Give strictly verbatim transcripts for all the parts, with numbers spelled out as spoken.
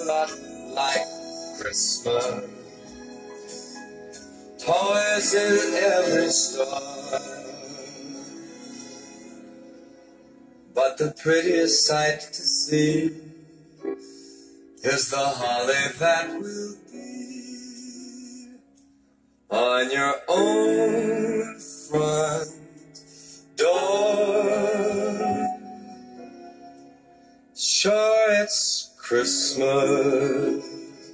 lot like Christmas. Toys in every store, but the prettiest sight to see is the holly that will be on your own front door. Sure, it's Christmas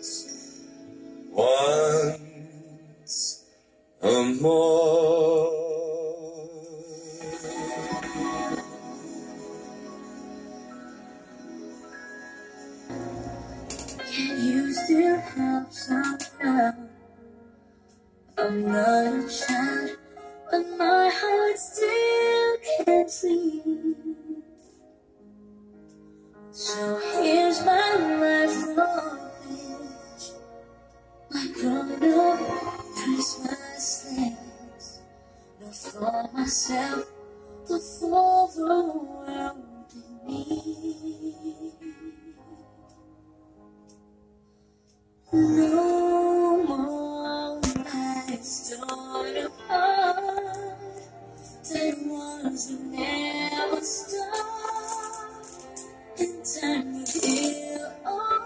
once more. Can you still have some love? I'm not a child, but my heart still can't sleep. So here's my lifelong wish, my grown-up Christmas list, not for myself, but for the world in me. No more nights torn apart, dead ones who never stop, and time to heal all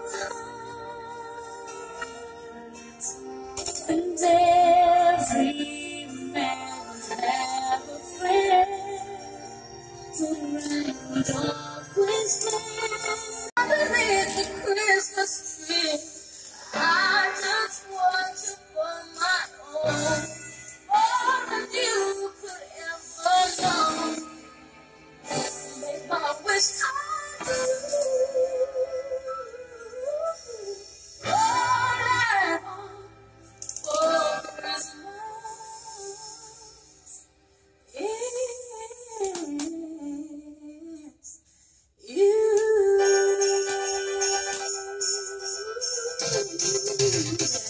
hearts. And every man will have a friend to ride always man. Underneath the Christmas tree, I just want you for my own, more than you could ever know. Make my wish come true. All I want for Christmas is you.